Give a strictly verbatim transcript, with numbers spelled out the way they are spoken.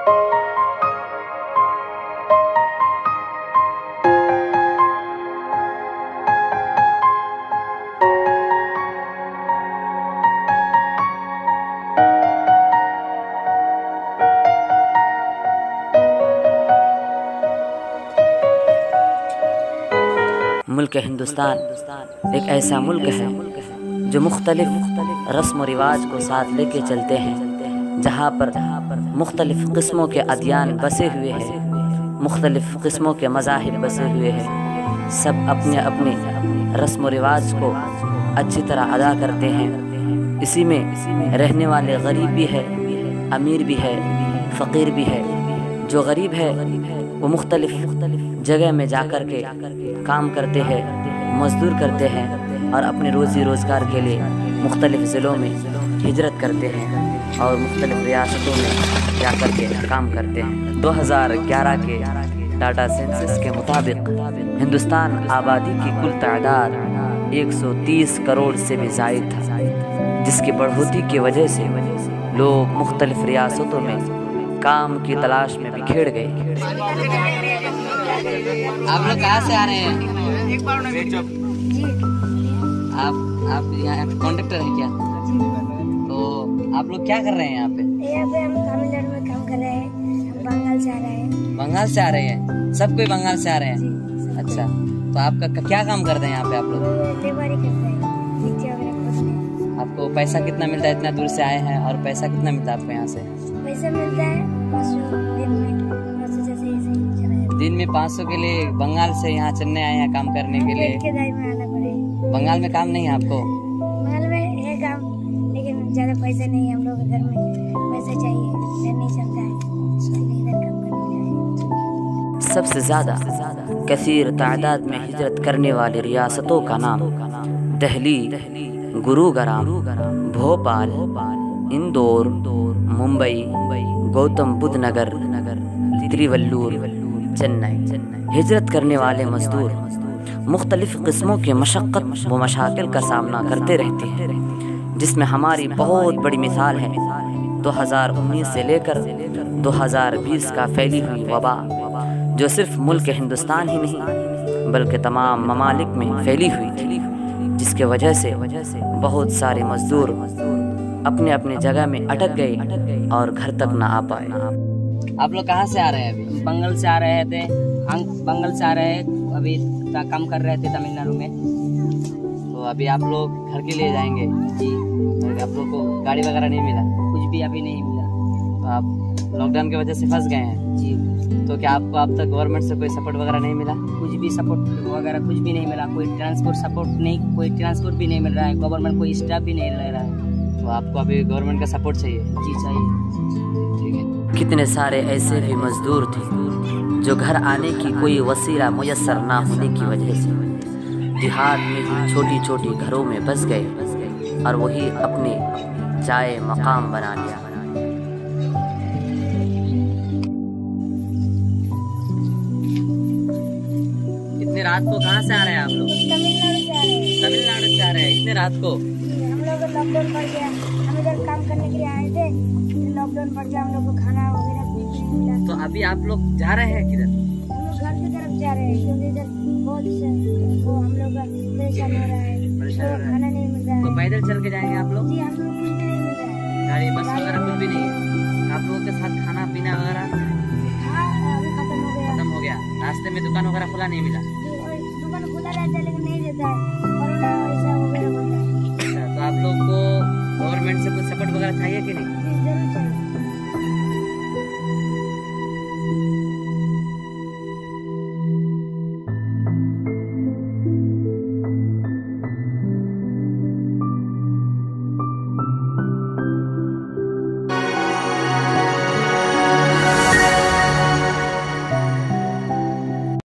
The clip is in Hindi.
मुल्क हिंदुस्तान एक ऐसा मुल्क है जो मुख्तलिफ रस्म व रिवाज को साथ लेके चलते हैं, जहाँ पर मुख्तलिफ किस्मों के अदियान बसे हुए हैं, मुख्तलिफ किस्मों के मज़ाहिब बसे हुए हैं। सब अपने अपने रस्म व रिवाज को अच्छी तरह अदा करते हैं। इसी में रहने वाले गरीब भी है, अमीर भी है, फ़कीर भी है। जो गरीब है वो मुख्तलिफ जगह में जाकर के काम करते हैं, मजदूर करते हैं और अपने रोज़ी रोज़गार के लिए मुख्तलिफ ज़िलों में हिजरत करते हैं और मुख्तलिफ रियासतों में जाकर के काम करते हैं। दो हज़ार ग्यारह के डाटा सेंसस के मुताबिक हिंदुस्तान आबादी की कुल तादाद एक सौ तीस करोड़ से भी ज़ायद था, जिसकी बढ़ोतरी की वजह से लोग मुख्तलिफ रियासतों में काम की तलाश में बिखेर गए। आप लोग कहाँ से आ रहे हैं? आप आप यहाँ कॉन्ट्रैक्टर हैं क्या? तो आप लोग क्या कर रहे हैं यहाँ पे? यहाँ पे हम तमिलनाडु में काम कर रहे हैं। हम बंगाल से आ रहे हैं। बंगाल से आ रहे हैं? सब कोई बंगाल से आ रहे हैं? अच्छा, तो आपका क्या काम करते हैं यहाँ पे आप लोग? करते हैं। आपको पैसा कितना मिलता है? इतना दूर से आए हैं और पैसा कितना मिलता है आपको यहाँ से? पैसा मिलता है दिन में दिन में पाँच सौ के लिए बंगाल से यहाँ चलने आए हैं काम करने के लिए। के दाई में आना पड़ेगा। बंगाल में काम नहीं है आपको? बंगाल में है काम, लेकिन ज्यादा पैसा नहीं है। हम लोग घर में पैसा चाहिए, नहीं चलता है, इधर काम करने आए। सबसे ज़्यादा कसीर तादाद में हिजरत करने वाली रियासतों का नाम दिल्ली, गुरुग्राम, भोपाल, इंदौर, मुंबई, गौतम बुद्ध नगर, तिरुवल्लुर, चेन्नई। हिजरत करने वाले मजदूर मुख्तलिफ किस्मों के मशक्क़त व मशाकिल का सामना करते रहते हैं, जिसमें हमारी बहुत बड़ी मिसाल है दो हज़ार उन्नीस से लेकर दो हज़ार बीस का फैली हुई वबा, जो सिर्फ मुल्क हिंदुस्तान ही नहीं बल्कि तमाम ममालिक में फैली हुई थी, जिसके वजह से बहुत सारे मजदूर अपने अपने जगह में अटक गए और घर तक ना आ पाए। आप लोग कहाँ से आ रहे हैं अभी? बंगाल से आ रहे थे। हम बंगाल से आ रहे हैं, अभी काम कर रहे थे तमिलनाडु में। तो अभी आप लोग घर के लिए जाएंगे? जी। आप लोग को गाड़ी वगैरह नहीं मिला? कुछ भी अभी नहीं मिला। तो आप लॉकडाउन की वजह से फंस गए हैं? जी। तो क्या आपको अब तक गवर्नमेंट से कोई सपोर्ट वगैरह नहीं मिला? कुछ भी सपोर्ट वगैरह कुछ भी नहीं मिला। कोई ट्रांसपोर्ट सपोर्ट नहीं, कोई ट्रांसपोर्ट भी नहीं मिल रहा है। गवर्नमेंट कोई स्टाफ भी नहीं ले रहा है। तो आपको अभी गवर्नमेंट का सपोर्ट चाहिए? जी चाहिए। ठीक है। कितने सारे ऐसे भी मजदूर थे जो घर आने की कोई वसीला मुयस्सर ना होने की वजह से देहात में ही छोटी छोटी घरों में बस गए और वही अपने जाए मकाम बना लिया। इतने रात को कहाँ से आ रहे हैं आप लोग? तमिलनाडु से आ रहे हैं। तमिलनाडु से आ रहे हैं? इतने रात को? हम लोग लॉकडाउन पड़ गया, हम इधर काम करने के लिए आए थे, लॉकडाउन पड़ गया, हम लोग को खाना वगैरह कुछ नहीं मिला। तो अभी आप लोग जा रहे हैं किधर? हम लोग घर की तरफ जा रहे हैं, क्योंकि इधर बहुत से वो हम लोग परेशान हो रहा है, तो खाना नहीं मिल रहा है। तो पैदल चल के जाएंगे आप लोग? जी, हम लोग कुछ नहीं मिल रहा है। गाड़ी बस वगैरह कुछ भी नहीं है? आप लोगों के साथ खाना पीना वगैरह हाँ, अभी खत्म हो गया। खत्म हो गया? रास्ते में दुकान वगैरह खुला नहीं मिला? दुकान खुला रहता है लेकिन नहीं देता है।